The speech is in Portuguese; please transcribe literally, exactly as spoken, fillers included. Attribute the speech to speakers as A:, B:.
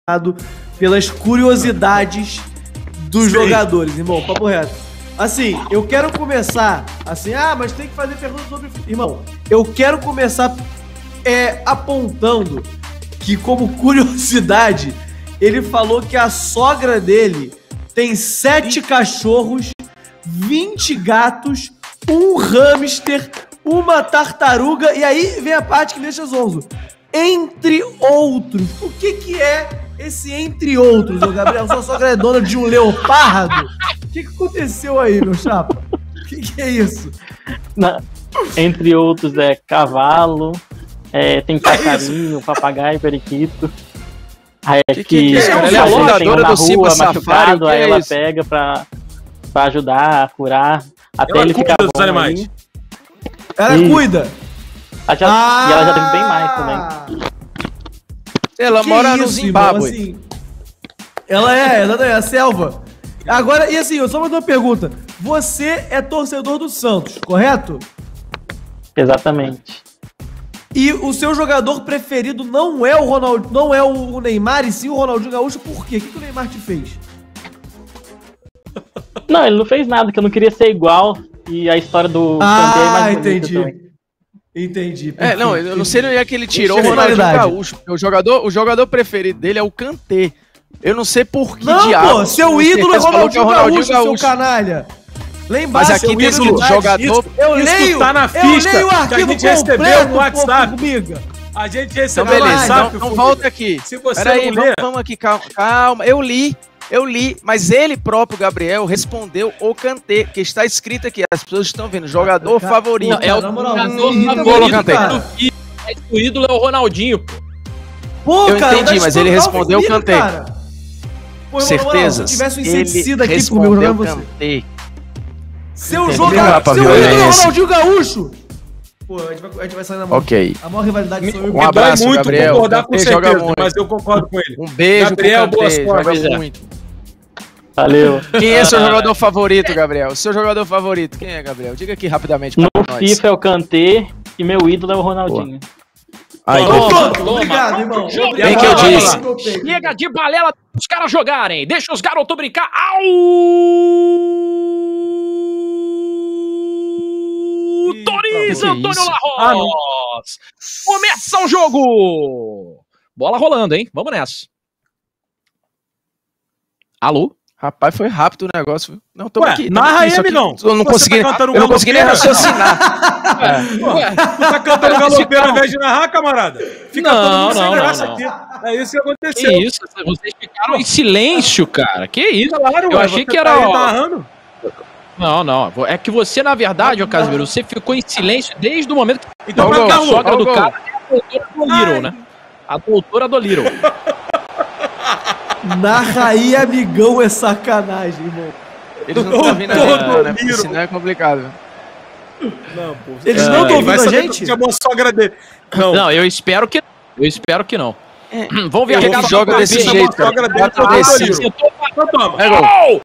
A: pelas curiosidades dos Sim. jogadores, irmão, papo reto. Assim, eu quero começar, assim, ah, mas tem que fazer perguntas sobre... Irmão, eu quero começar é, apontando que, como curiosidade, ele falou que a sogra dele tem sete cachorros, vinte gatos, um hamster, uma tartaruga, e aí vem a parte que deixa zonzo. Entre outros. O que que é esse entre outros, ô Gabriel? Sua sogra é dona de um leopardo? O que que aconteceu aí, meu chapa? O que que é isso?
B: Na, entre outros é cavalo, é, tem passarinho, é papagaio, periquito. Aí é que, que, que é?
C: Ela é a locadora do Simba Safari,
B: aí
C: é
B: ela
C: isso?
B: pega pra, pra ajudar a curar, até
D: ela
B: ele ficar bom
D: dos animais.
B: aí.
A: Ela
B: Isso.
A: cuida.
B: Ela já,
A: ah,
B: e ela já teve bem mais também.
C: Ela
A: que
C: mora
A: isso,
C: no Zimbábue.
A: Assim, ela é, ela é a selva. Agora, e assim, eu só mais uma pergunta. Você é torcedor do Santos, correto?
B: Exatamente.
A: E o seu jogador preferido não é o Ronaldo, não é o Neymar, e sim o Ronaldinho Gaúcho, por quê? O que, que o Neymar te fez?
B: Não, ele não fez nada, que eu não queria ser igual. E a história do
A: Ah,
B: Kanté é mais
A: entendi.
B: também.
A: Entendi.
C: É, não, eu não sei onde é que ele tirou o
A: Personalidade.
C: Ronaldinho Gaúcho. O jogador, o jogador preferido dele é o Kanté. Eu não sei por que
A: Não,
C: diabo.
A: pô, seu ídolo é Ronaldinho, Ronaldinho Gaúcho, seu canalha. Lá embaixo,
C: mas aqui tem escrito jogador...
D: Isso,
A: eu
D: isso
A: leio,
D: tá na ficha
A: eu leio o arquivo
D: que a gente
A: completo,
D: recebeu no WhatsApp.
A: Comigo.
D: A gente
C: Então,
D: recebeu no
C: beleza,
D: WhatsApp.
C: então, então volta aqui.
D: Se você
C: Peraí,
D: não
C: vamos,
D: ler...
C: vamos aqui, calma, calma. Eu li, eu li, mas ele próprio, Gabriel, respondeu o Kanté, que está escrito aqui. As pessoas estão vendo, jogador
A: Cara,
C: favorito.
A: pô,
E: É o
A: na moral,
E: jogador
A: me irrita
E: favorito
C: muito, cara.
E: do filho. Mas o ídolo é o Ronaldinho, pô.
A: Pô,
C: Eu
A: cara,
C: entendi,
A: tá
C: mas ele
A: espantal
C: respondeu o
A: comigo,
C: Kanté.
A: cara. Pô, irmão,
C: Certeza.
A: Se tivesse um
C: Ele
A: inseticida aqui por
C: respondeu
A: meu, não é
C: o
A: você.
C: Kanté.
A: Seu
C: Entendeu,
A: jogador,
C: rapaz,
A: seu ídolo é o
C: violência.
A: Ronaldinho Gaúcho. Pô, a gente vai, a gente vai sair na mão.
C: Ok.
A: A maior rivalidade sou eu.
C: Um abraço,
D: muito
C: Gabriel.
D: concordar com
C: Kanté
D: certeza,
C: joga muito.
D: mas eu concordo com ele.
C: Um beijo
D: Gabriel,
C: pro
D: boa
C: Kanté,
D: sorte.
C: joga
E: Pois é.
C: muito.
B: Valeu.
C: Quem é seu jogador favorito, Gabriel? Seu jogador favorito, quem é, Gabriel? Diga aqui rapidamente pra
B: No
C: nós.
B: FIFA é o Kanté e meu ídolo é o Ronaldinho.
C: Aí,
A: Então
E: Toma,
A: pronto,
E: toma.
A: obrigado, irmão.
E: Jogo.
C: Bem que eu disse.
E: Chega de balela os caras jogarem. Deixa os garotos brincar. Autoriza
D: que
E: Antônio
D: isso?
E: Larros.
D: Ah, não.
E: Começa o jogo. Bola rolando, hein? Vamos nessa. Alô?
C: Rapaz, foi rápido o negócio. viu? Não, tô
D: Ué,
C: aqui. tamo
D: narra
C: aqui,
D: aí,
C: só que
D: amigão.
C: Eu não
D: Você
C: consegui,
D: tá cantando
C: eu não consegui nem
D: galopeira?
C: raciocinar.
E: Ué,
D: Tu tá cantando galopeira ao invés de narrar, camarada? Fica
E: Não,
D: todo mundo sem
E: não,
D: graça
E: não,
D: aqui. É isso que
E: que
D: aconteceu.
E: isso? Vocês ficaram em silêncio, cara. Que isso?
D: Claro,
E: Eu
D: ué,
E: achei
D: você
E: que
D: tá
E: era...
D: aí narrando.
E: Não, não. É que você, na verdade, ó, Casimiro, você ficou em silêncio desde o momento que
D: Então,
C: Ó o
D: pra
C: gol,
D: cá,
E: a sogra
C: ó o
E: do
C: gol.
E: cara é a doutora do Little, né? A doutora do Little.
A: Narra aí, amigão, é sacanagem, irmão.
C: Eles não estão vindo
D: Todo
C: ali, não, né? Porque
D: Miro.
C: senão é complicado.
D: Não, pô.
A: Eles
D: É,
A: não estão
D: ele vai
A: ouvindo a
D: saber
A: gente?
D: que chamou a sogra dele. Não.
E: Não, eu espero que Eu espero que não. Vamos ver a
C: Ele
E: regata
C: joga
E: do
C: desse
E: P V.
C: jeito, cara.
D: sogra dele
C: Bota
D: tá
C: desse.
D: doido. Então toma.
C: É gol.
E: Gol!